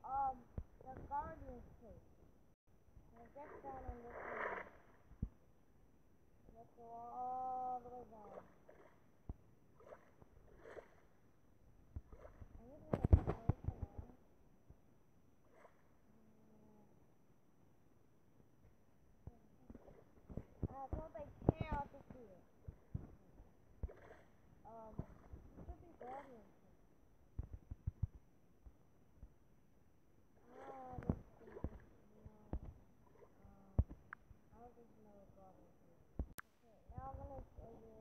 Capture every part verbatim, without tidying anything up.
Um, the Guardian's case. Now get down on this one. Let's go all the way down. I'm just gonna come away for now. Uh, so they can't see it. Um, it should be Guardian's case. Ah, this is no. Um, I don't think no Guardian's case. Okay, now I'm gonna show you.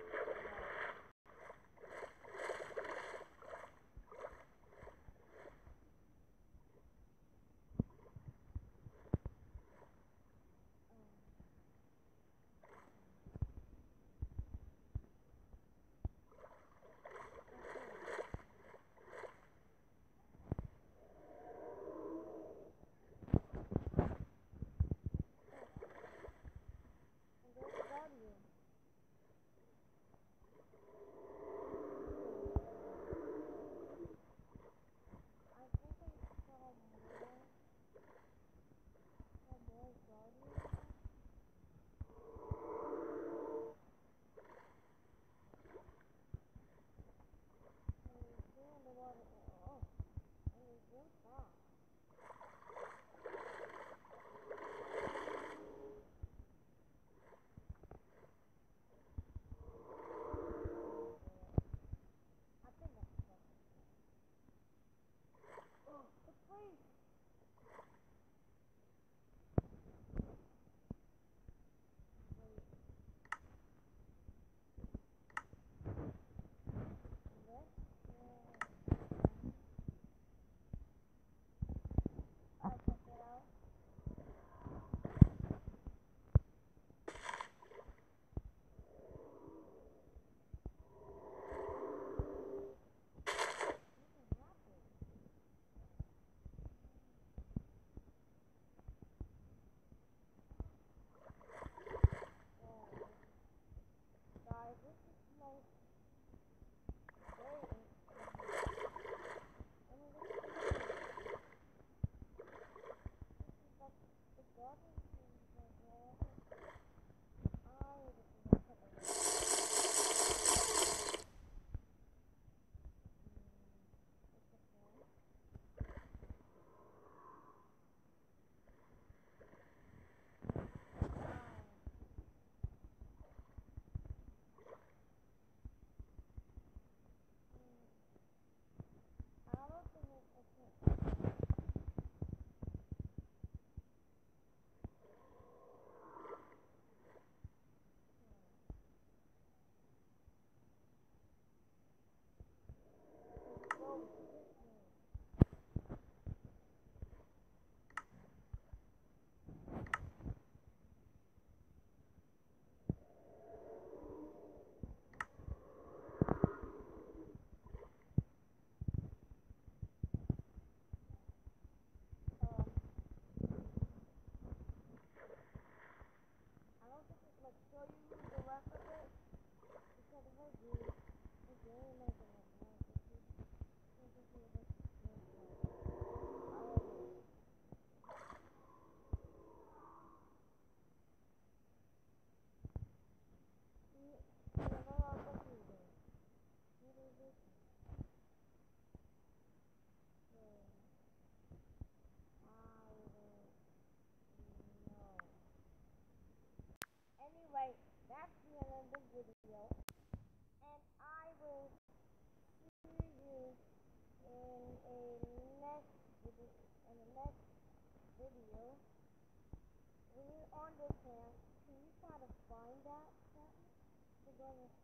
Guardian. I think I saw more, saw more Guardians. And it's still underwater. Oh, and it's real fast. I think that's stuff. Oh, the plane. Wait. Let's I'll check it out. What happened? Oh, guys, this is like very interesting. I mean, this is this is like the garden is like all. I just want to check it out. It's a phone. I don't think it's okay. Whoa, this one. Um, I don't think it's like show you the rest of it because of her game. Her game is in like now. This is this is the like game part. I don't know. See, yeah, what else is there? What is this? So, I don't know. Anyway, that's the end of the video, and I will see you in a next video. In the next video, when you're on this hand, can you try to find that? That?